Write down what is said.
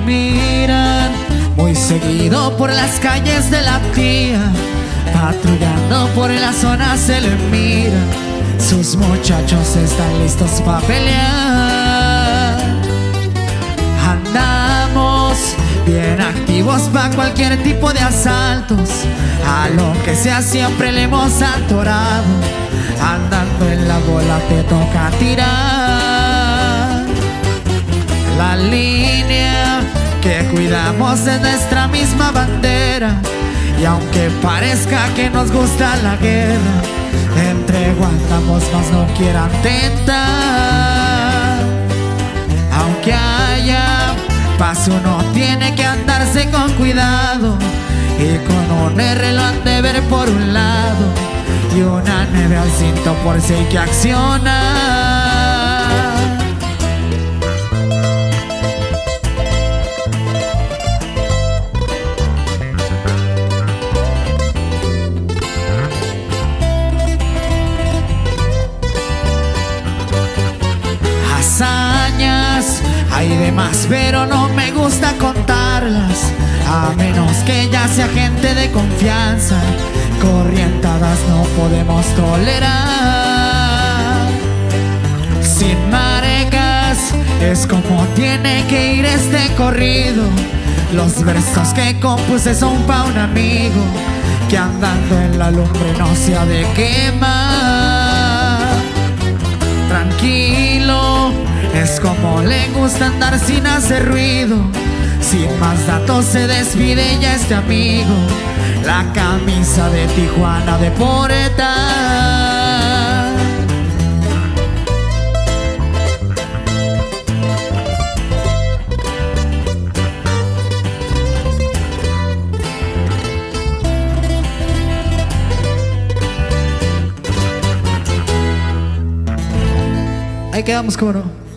miran muy seguido por las calles de la tía. Patrullando por la zona se le mira. Sus muchachos están listos para pelear. Andamos bien activos para cualquier tipo de asaltos. A lo que sea siempre le hemos atorado. Andando en la bola te toca tirar. La línea que cuidamos es nuestra misma bandera. Y aunque parezca que nos gusta la guerra, entre aguantamos más no quieran tentar. Aunque haya paz uno tiene que andarse con cuidado. Y con un R lo han de ver por un lado y una 9 al cinto por si hay que accionar. Hazañas hay de más, pero no me gusta contarlas, a menos que ya sea gente de confianza. Corrientadas no podemos tolerar. Sin marecas es como tiene que ir este corrido. Los versos que compuse son pa' un amigo que andando en la lumbre no se ha de quemar. Tranquilo, es como le gusta andar sin hacer ruido. Sin más datos se despide ya este amigo. La camisa de Tijuana de Poreta. Ahí quedamos, coro.